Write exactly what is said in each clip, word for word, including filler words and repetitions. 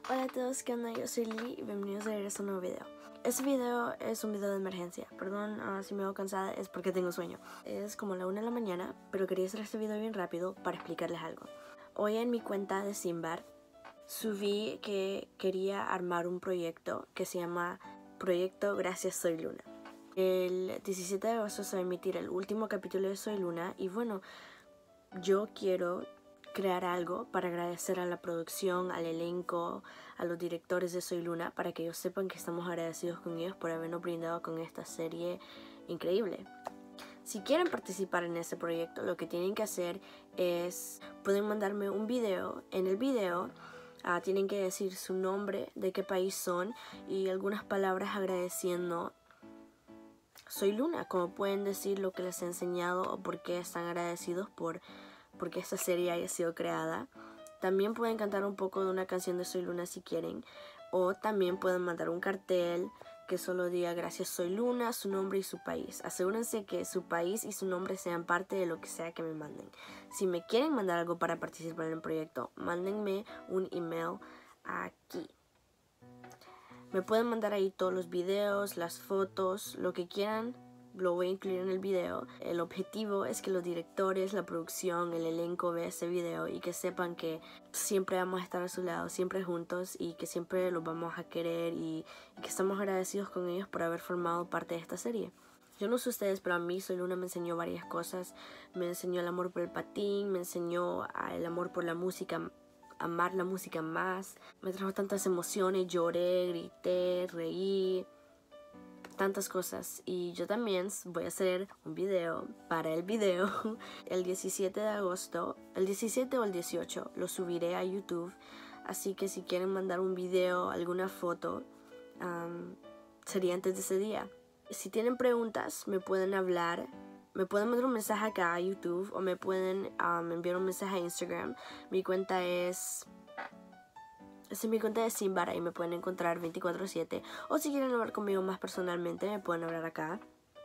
Hola a todos, ¿qué onda? Yo soy Lili y bienvenidos a regreso a un nuevo video. Este video es un video de emergencia. Perdón uh, si me veo cansada, es porque tengo sueño. Es como la una de la mañana, pero quería hacer este video bien rápido para explicarles algo. Hoy en mi cuenta de Simbar subí que quería armar un proyecto que se llama Proyecto Gracias Soy Luna. El diecisiete de agosto se va a emitir el último capítulo de Soy Luna y bueno, yo quiero crear algo para agradecer a la producción, al elenco, a los directores de Soy Luna, para que ellos sepan que estamos agradecidos con ellos por habernos brindado con esta serie increíble. Si quieren participar en ese proyecto, lo que tienen que hacer es, pueden mandarme un video. En el video uh, tienen que decir su nombre, de qué país son y algunas palabras agradeciendo Soy Luna, como pueden decir lo que les he enseñado o por qué están agradecidos por porque esta serie haya sido creada. También pueden cantar un poco de una canción de Soy Luna si quieren, o también pueden mandar un cartel que solo diga gracias Soy Luna, su nombre y su país. Asegúrense que su país y su nombre sean parte de lo que sea que me manden. Si me quieren mandar algo para participar en el proyecto, mándenme un email aquí. Me pueden mandar ahí todos los videos, las fotos, lo que quieran. Lo voy a incluir en el video. El objetivo es que los directores, la producción, el elenco vean ese video y que sepan que siempre vamos a estar a su lado, siempre juntos y que siempre los vamos a querer y, y que estamos agradecidos con ellos por haber formado parte de esta serie. Yo no sé ustedes, pero a mí Soy Luna me enseñó varias cosas. Me enseñó el amor por el patín, me enseñó el amor por la música, amar la música más. Me trajo tantas emociones, lloré, grité, reí, tantas cosas. Y yo también voy a hacer un video para el video el diecisiete de agosto, el diecisiete o el dieciocho lo subiré a YouTube, así que si quieren mandar un video, alguna foto, um, sería antes de ese día. Si tienen preguntas me pueden hablar, me pueden mandar un mensaje acá a YouTube o me pueden um, enviar un mensaje a Instagram. Mi cuenta es Esta es mi cuenta de Simbar, ahí me pueden encontrar veinticuatro siete. O si quieren hablar conmigo más personalmente, me pueden hablar acá.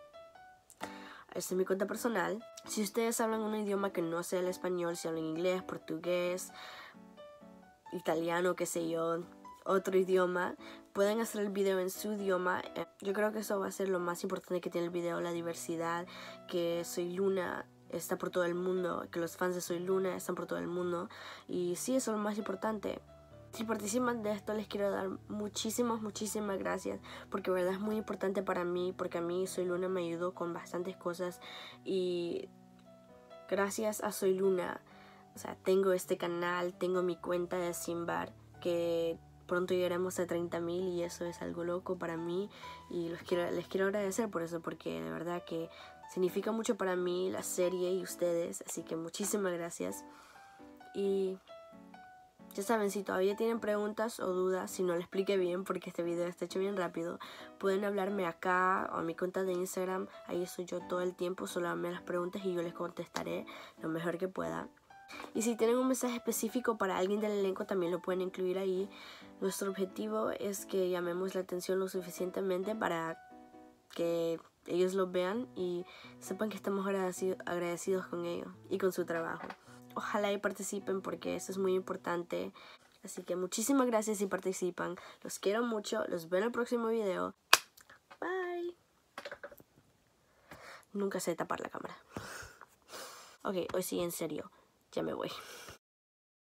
Esta es mi cuenta personal. Si ustedes hablan un idioma que no sea el español, si hablan inglés, portugués, italiano, qué sé yo, otro idioma, pueden hacer el video en su idioma. Yo creo que eso va a ser lo más importante que tiene el video, la diversidad, que Soy Luna está por todo el mundo, que los fans de Soy Luna están por todo el mundo. Y sí, eso es lo más importante. Si participan de esto, les quiero dar muchísimas, muchísimas gracias, porque de verdad es muy importante para mí, porque a mí Soy Luna me ayudó con bastantes cosas y gracias a Soy Luna, o sea, tengo este canal, tengo mi cuenta de Simbar, que pronto llegaremos a treinta mil y eso es algo loco para mí y los quiero, les quiero agradecer por eso, porque de verdad que significa mucho para mí la serie y ustedes, así que muchísimas gracias. Y ya saben, si todavía tienen preguntas o dudas, si no lo expliqué bien porque este video está hecho bien rápido, pueden hablarme acá o a mi cuenta de Instagram. Ahí estoy yo todo el tiempo, solo hazme las preguntas y yo les contestaré lo mejor que pueda. Y si tienen un mensaje específico para alguien del elenco, también lo pueden incluir ahí. Nuestro objetivo es que llamemos la atención lo suficientemente para que ellos lo vean y sepan que estamos agradecidos, agradecidos con ellos y con su trabajo. Ojalá y participen porque eso es muy importante. Así que muchísimas gracias si participan. Los quiero mucho. Los veo en el próximo video. Bye. Nunca sé tapar la cámara. Ok, hoy sí, en serio. Ya me voy.